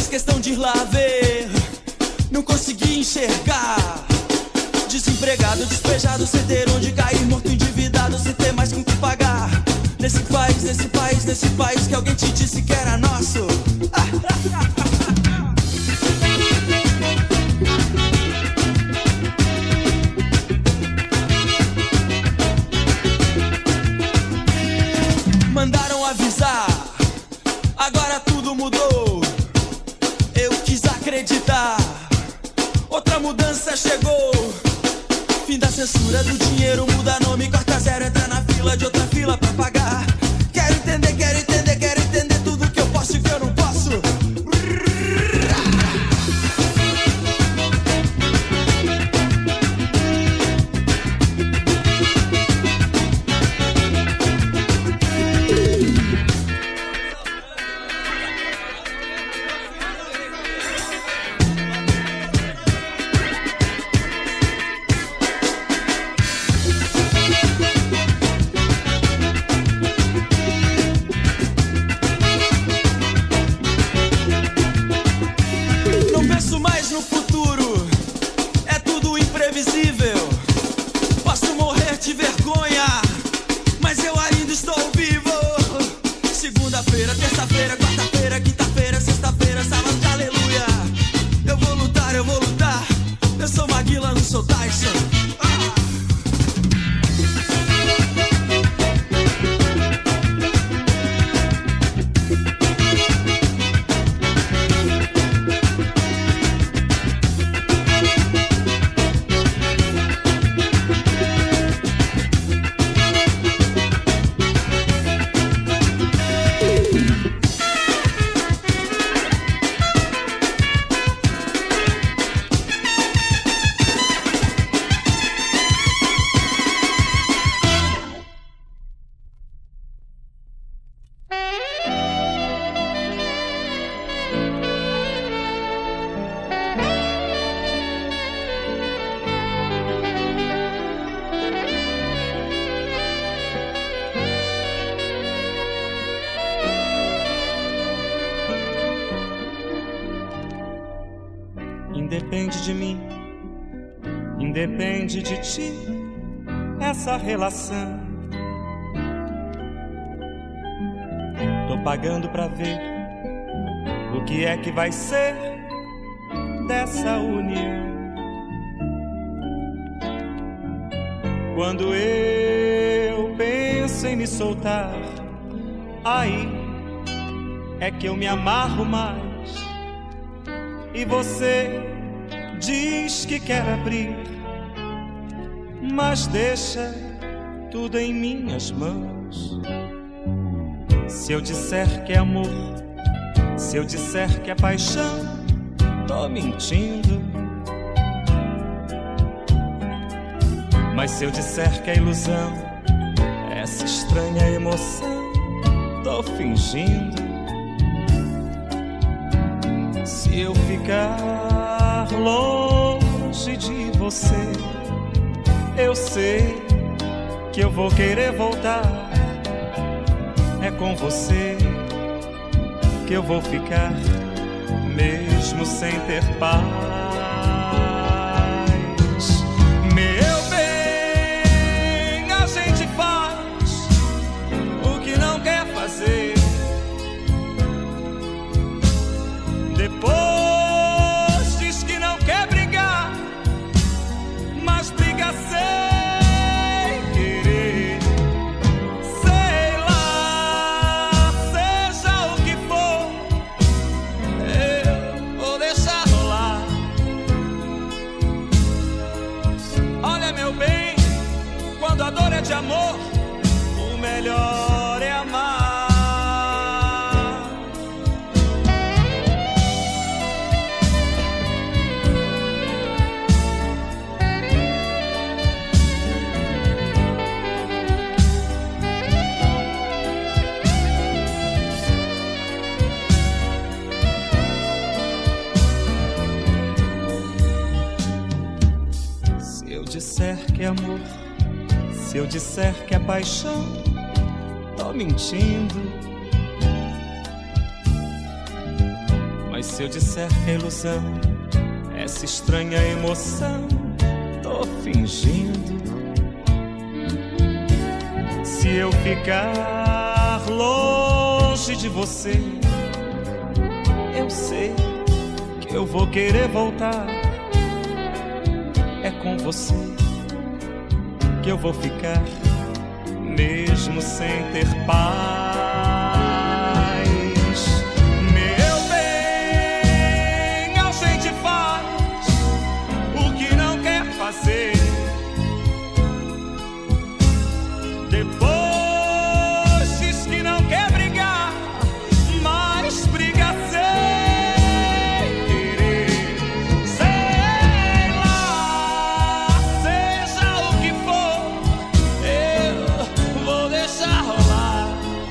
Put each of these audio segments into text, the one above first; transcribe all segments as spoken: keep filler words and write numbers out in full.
questão de ir lá ver. Não consegui enxergar. Desempregado, despejado, sem ter onde cair, morto, endividado, sem ter mais com que pagar. Nesse país, nesse país, nesse país que alguém te disse que era nosso. Mandaram avisar, agora tudo mudou. Eu quis acreditar, outra mudança chegou. Fim da censura do dinheiro, muda nome, corta zero, entra na fila de outra fila pra pagar. Quero entender, quero entender, quero entender tudo que eu posso e que eu não posso. Independe de mim, independe de ti, essa relação. Tô pagando pra ver o que é que vai ser dessa união. Quando eu penso em me soltar, aí é que eu me amarro mais. E você diz que quer abrir, mas deixa tudo em minhas mãos. Se eu disser que é amor, se eu disser que é paixão, tô mentindo. Mas se eu disser que é ilusão, essa estranha emoção, tô fingindo. Se eu ficar longe de você, eu sei que eu vou querer voltar. É com você que eu vou ficar, mesmo sem ter paz. Meu bem, a gente faz o que não quer fazer. Depois diz que não quer brigar, mas briga sem querer. Sei lá, seja o que for, eu vou deixar rolar. Olha, meu bem, quando a dor é de amor, o melhor é amar. Se eu disser que é amor, se eu disser que é paixão, tô mentindo. Mas se eu disser que é ilusão, essa estranha emoção, tô fingindo. Se eu ficar longe de você, eu sei que eu vou querer voltar. É com você que eu vou ficar, mesmo sem ter paz. Meu bem, a gente faz o que não quer fazer. Depois diz que não quer brigar, mas briga sem querer. Sei lá, seja o que for, eu vou deixar rolar.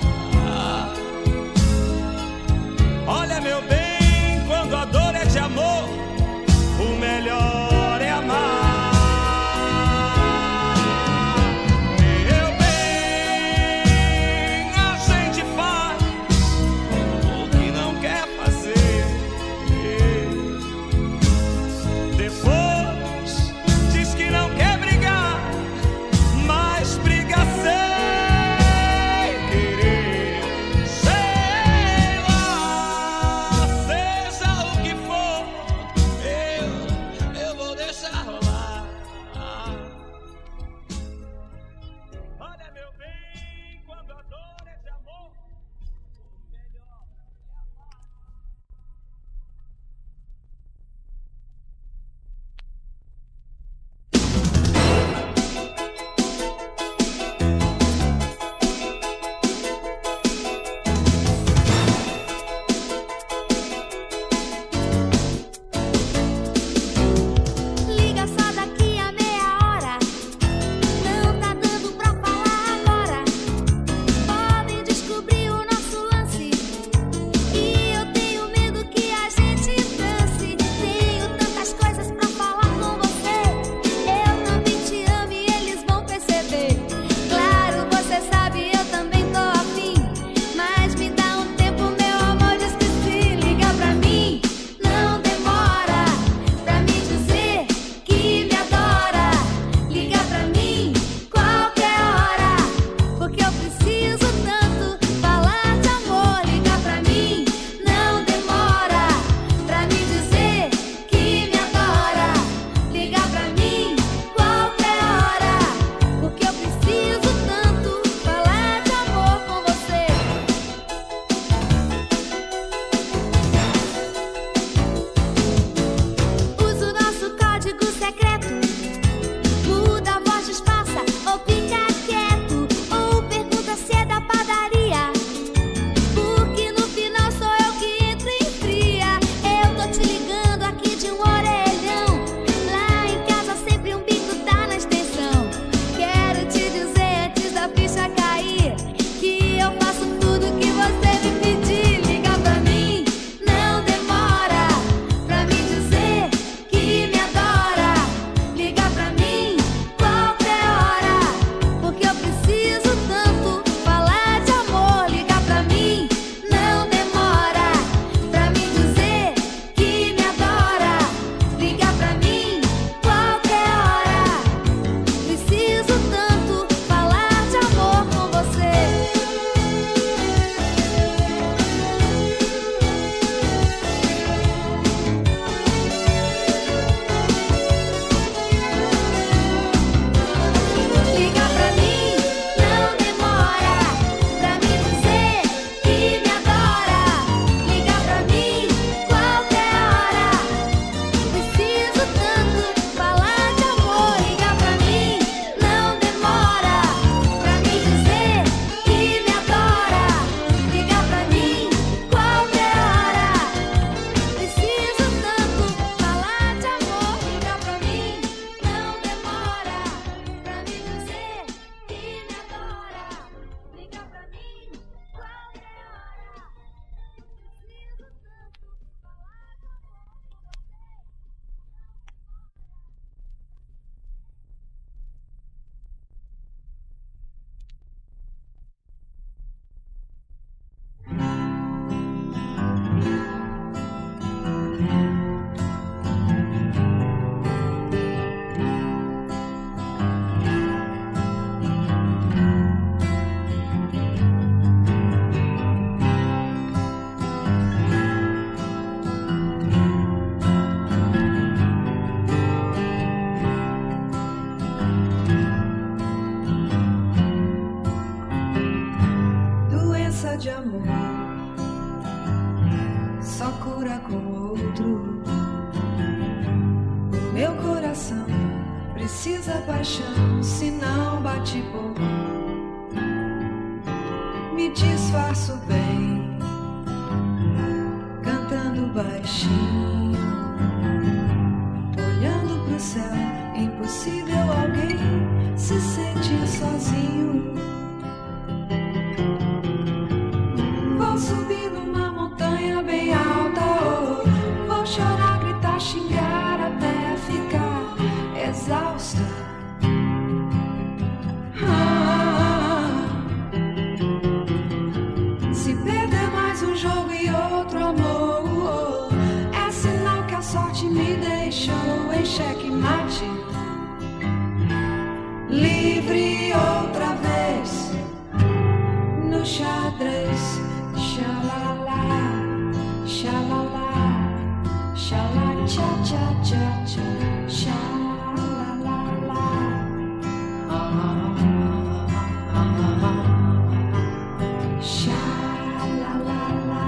loucura com outro. O meu coração precisa paixão, senão bate pouco. Me disfarço bem, cantando baixinho, olhando pro céu. Impossível alguém se sentir sozinho. Vou subir numa montanha bem alta, oh, vou chorar, gritar, xingar até ficar exausta. Ah, se perder mais um jogo e outro amor, oh, é sinal que a sorte me deixou em xeque-mate. Livre outra vez no xadrez. Xalala, xalala, xalala, tcha tcha tcha tcha, xalala, ah, ah, ah, xalala,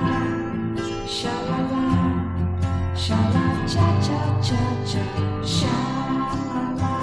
xalala, xalala, tcha tcha tcha tcha, xalala.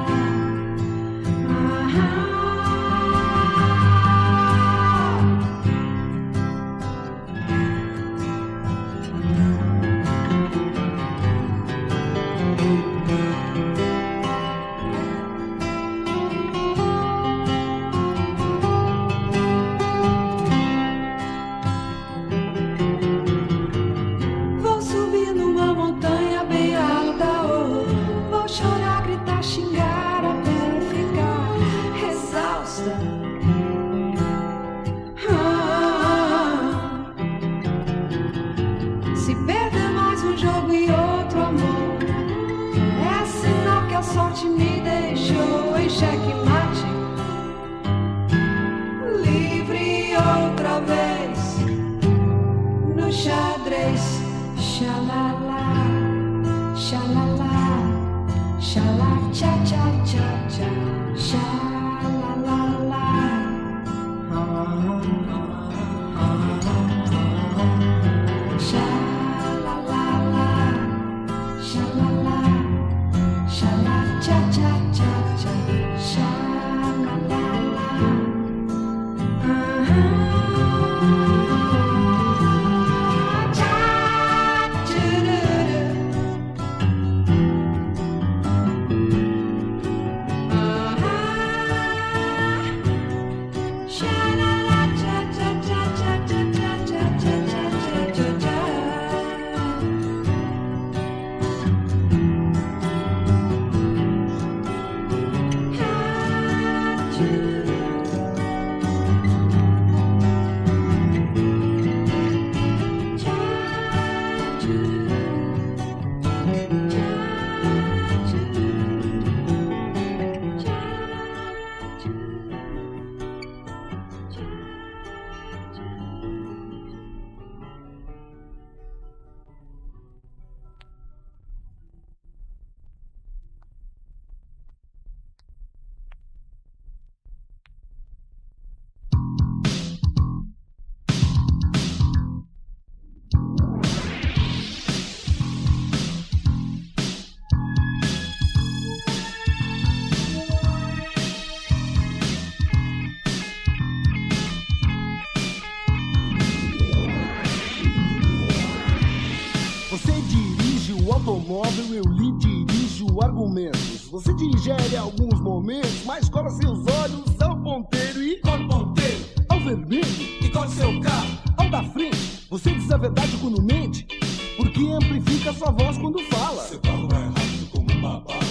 Automóvel, eu lhe dirijo argumentos. Você digere alguns momentos, mas cola seus olhos ao ponteiro e... Qual ponteiro? Ao vermelho. E qual seu carro? Ao da frente. Você diz a verdade quando mente, porque amplifica sua voz quando fala. Seu carro é rápido como uma bala.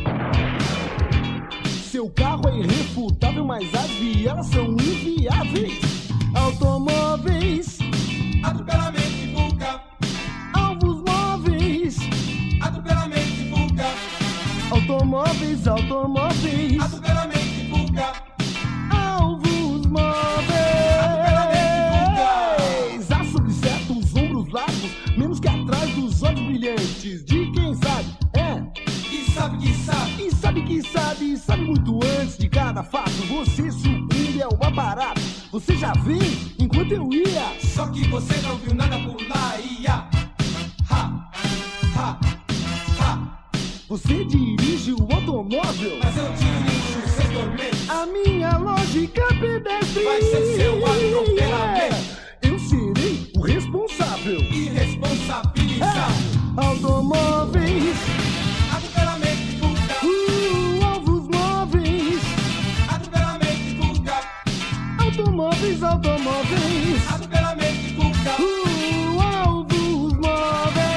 Seu carro é irrefutável, mas as vielas são inviáveis. Automóveis, atropelamento e fuga. Alvos móveis, atropelamento e fuga. Automóveis, automóveis, atropelamento e fuga. Alvos móveis, atropelamento e fuga. Há sobre certos ombros largos, menos que atrás dos olhos brilhantes de quem sabe, é. E sabe que sabe. E sabe que sabe, e sabe muito antes de cada fato. Você sucumbe ao aparato. Você já viu enquanto eu ia. Só que você não viu nada por lá, ia. automóvel, mas eu dirijo o setor menos. a minha lógica pedestre Vai ser seu atropelamento. Eu serei o responsável. Irresponsabilizar. É. Automóveis, Atropelamento vulgar. uh, alvos móveis. Atropelamento vulgar. Automóveis, automóveis, Atropelamento vulgar. uh, alvos móveis.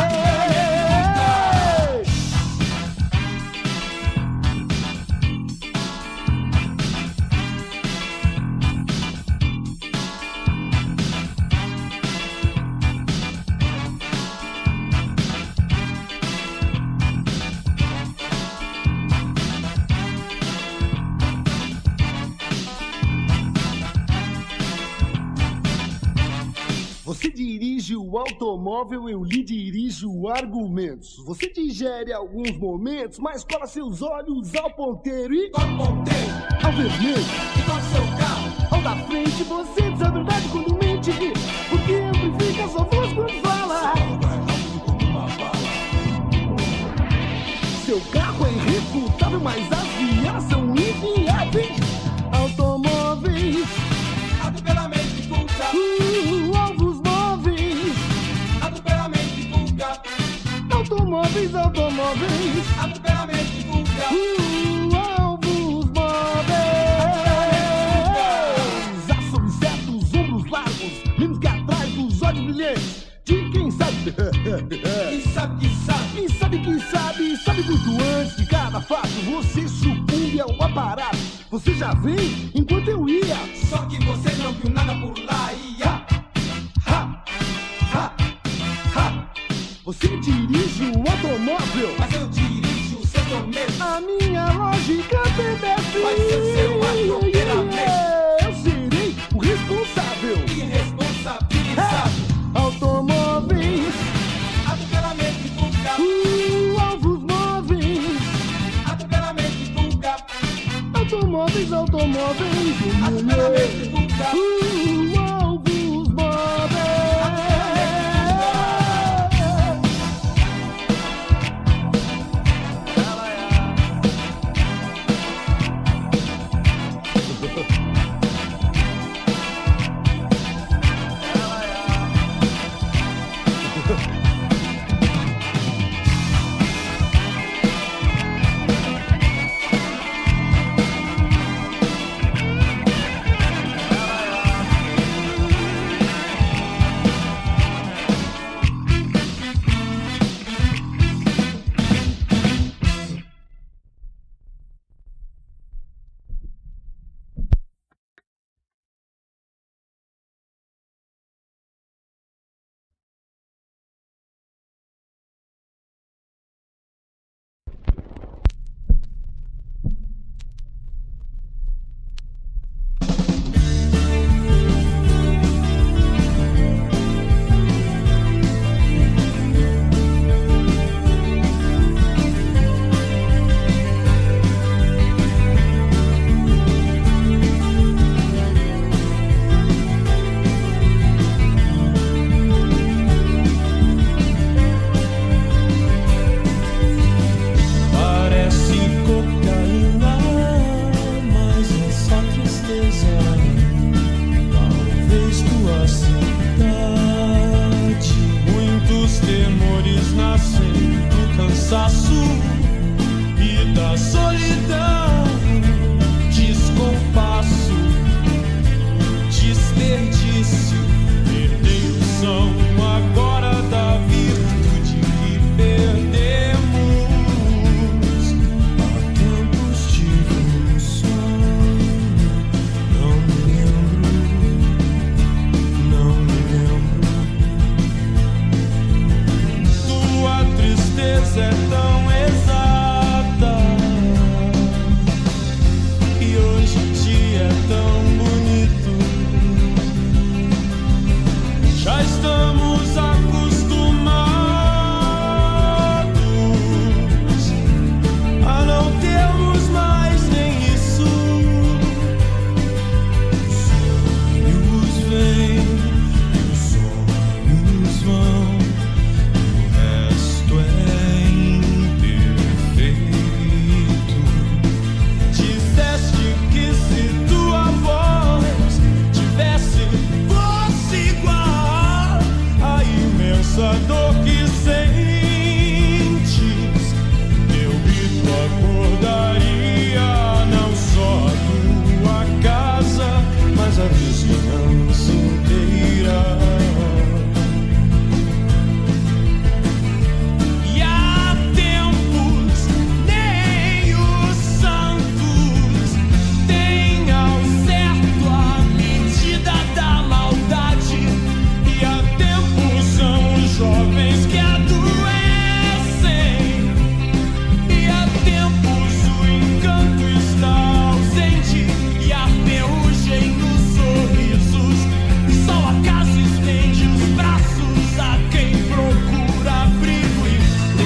Você dirige o automóvel, eu lhe dirijo argumentos. Você digere alguns momentos, mas cola seus olhos ao ponteiro e Toca o ponteiro ao vermelho. e toca seu carro. Ao da frente, você diz a verdade quando mente, porque amplifica a sua voz quando fala. Seu carro é irrefutável, mas as vias são inviáveis. Automóveis, Atropelamento vulgar. uh, alvos móveis. Atropelamento vulgar. Automóveis, automóveis, Atropelamento vulgar. uh, alvos móveis. Aço insetos, ombros largos, menos que atrás dos olhos brilhantes. De quem sabe, Quem sabe que sabe. quem sabe que sabe, sabe muito antes de cada fato. Você sucumbe ao aparato. Você já vem enquanto eu ia. Só que você não viu nada por lá. Ia. Ha, ha, ha. Você dirige o automóvel, Mas eu dirijo o setor menos. a minha lógica pedestre. Vai ser seu atropelamento. Eu serei o responsável. Irresponsabilizar. Automóveis, Atropelamento vulgar. uh, alvos móveis. Atropelamento vulgar. Automóveis, automóveis. Atropelamento vulgar. Uh, alvos móveis. Vão, o resto é essa dor que sentes, meu grito acordaria não só a tua casa, mas a vizinhança inteira. Jovens que adoecem, e há tempos o encanto está ausente, e a ferrugem nos sorrisos, e só o acaso estende os braços a quem procura abrigo e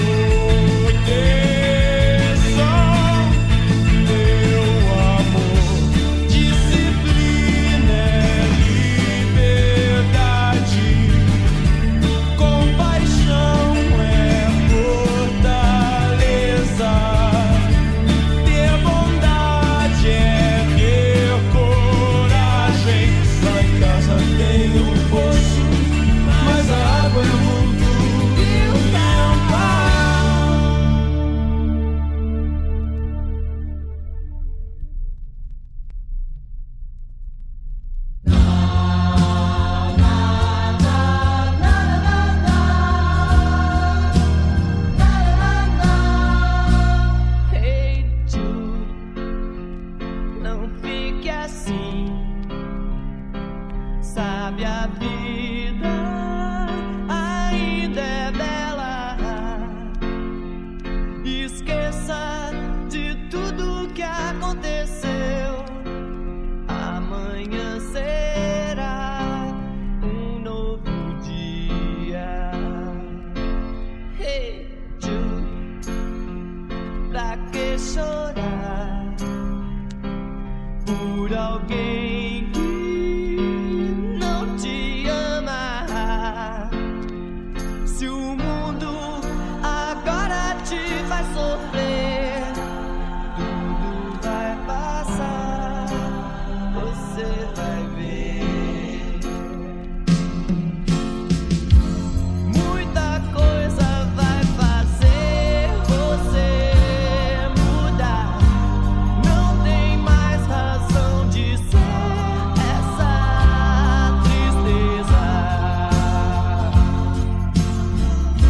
proteção. Meu amor, disciplina é liberdade. Compaixão é fortaleza, ter bondade é ter coragem. Lá em casa tem um poço, mas a água é muito limpa. Hey Jude, não fique assim. Sabe, a vida ainda é bela. Esqueça de tudo que aconteceu. Amanhã será um novo dia. Hey Jude, pra que chorar por alguém que não te ama? Se o mundo agora te faz sofrer, tudo vai passar, você vai ver. Muita coisa vai fazer você mudar. Não tem mais razão de ser essa tristeza.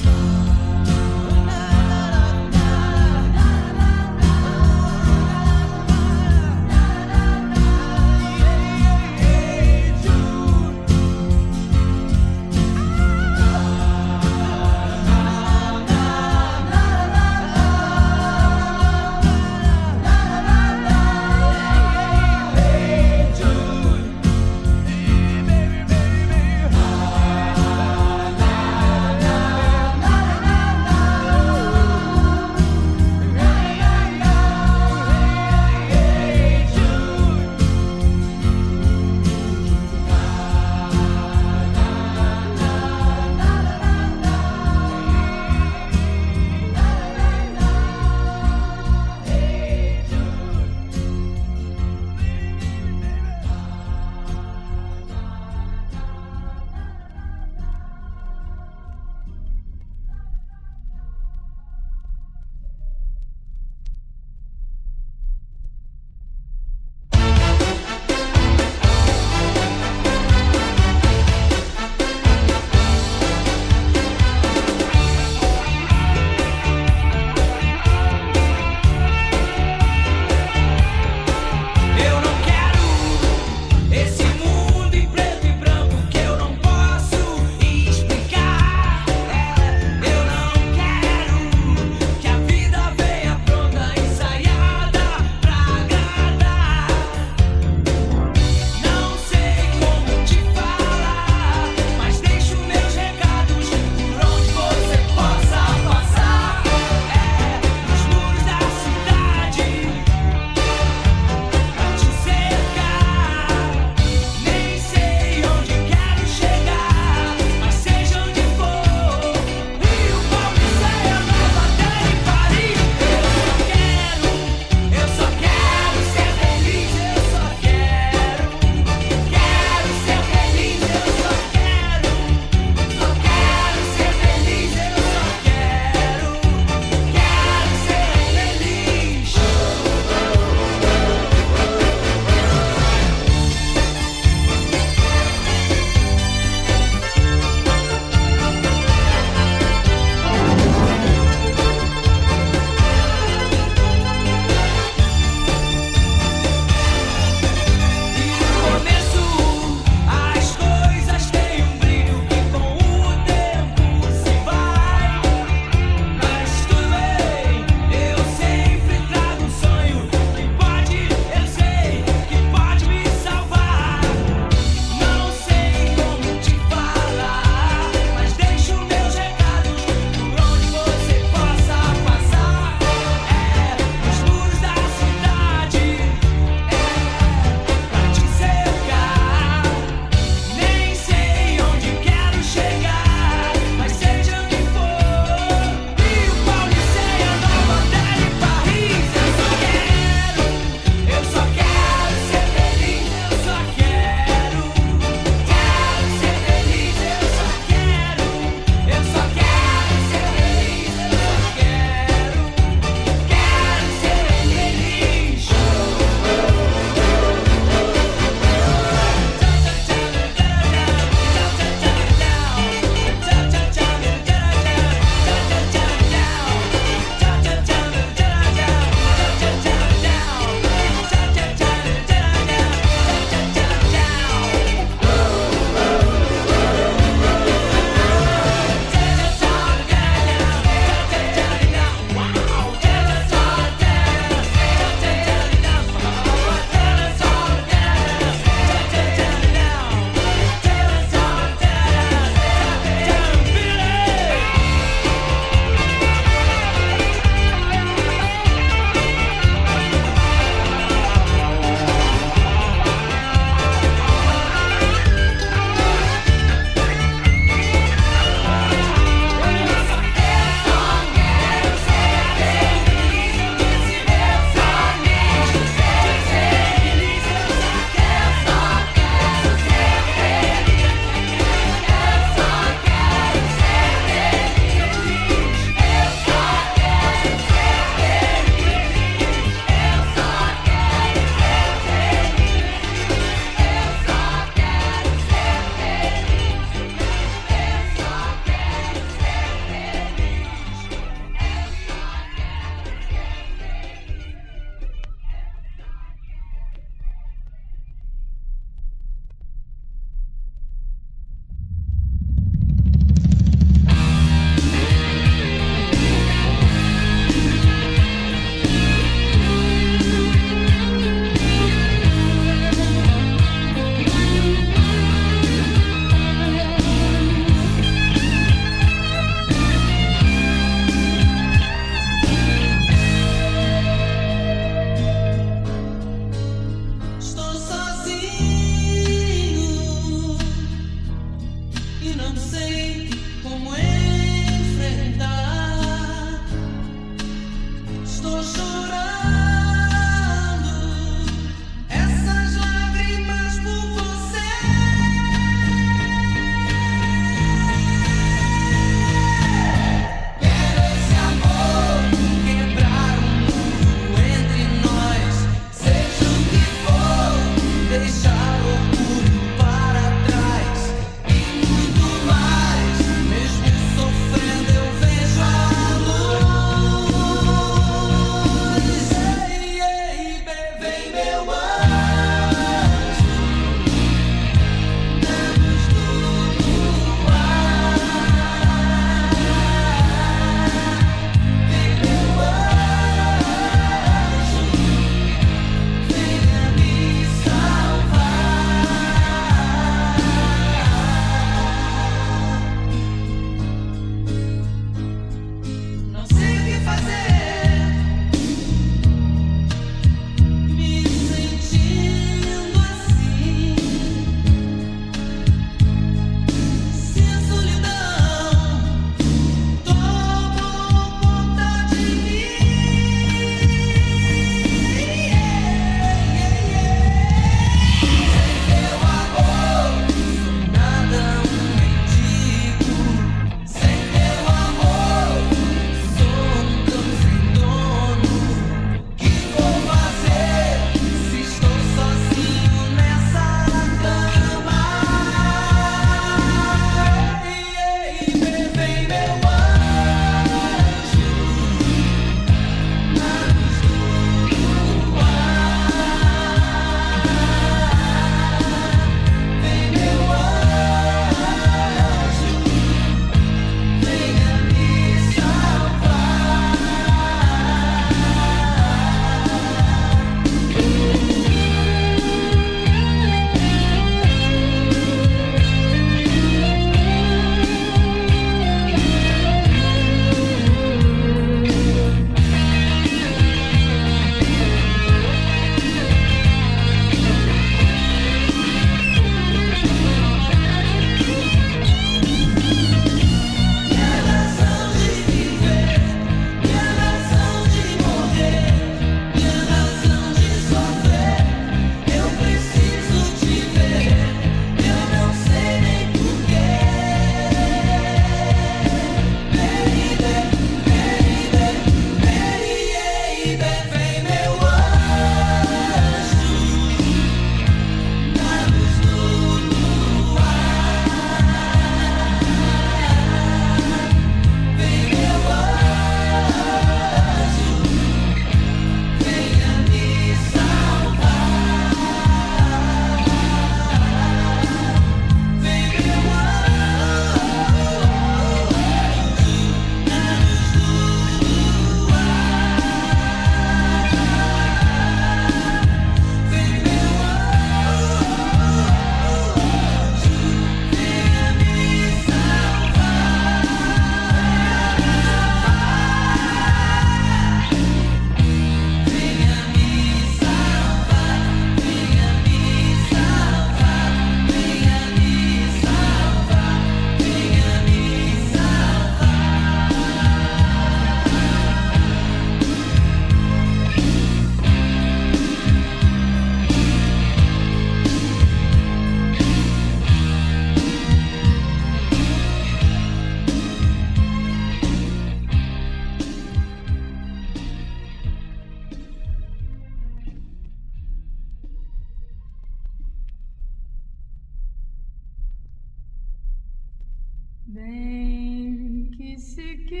Bem que se quis,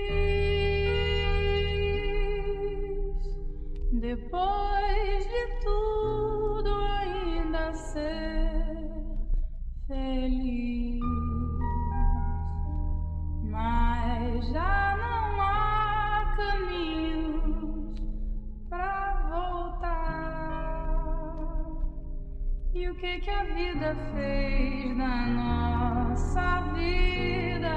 depois de tudo ainda ser feliz, mas já não há caminhos pra voltar. E o que que a vida fez na nossa vida?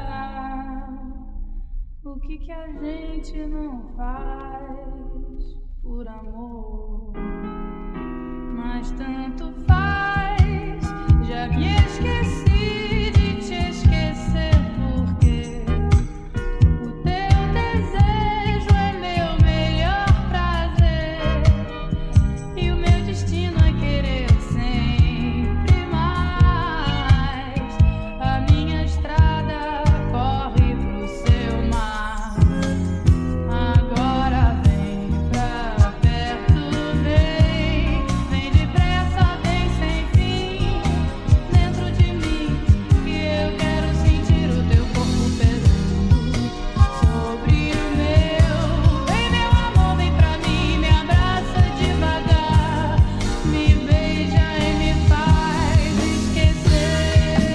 O que que a gente não faz por amor? Mas tanto faz, já me esqueci de te esquecer, porque o teu desejo é meu melhor prazer e o meu destino é querer sempre mais. A minha estrada corre pro seu mar. Agora vem pra perto, vem, vem depressa, vem sem fim, dentro de mim, que eu quero sentir o teu corpo pesando sobre o meu. Vem, meu amor, vem pra mim, me abraça devagar, me beija e me faz esquecer.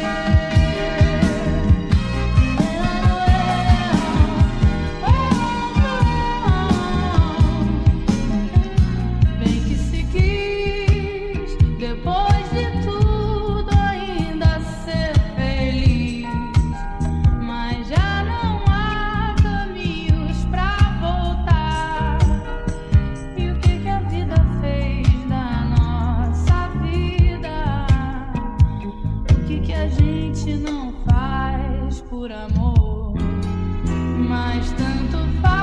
Bem que se quis, depois de tudo ainda ser feliz, mas já não há caminhos pra voltar. E o que que a vida fez da nossa vida? O que que a gente não faz por amor? Mas tanto faz.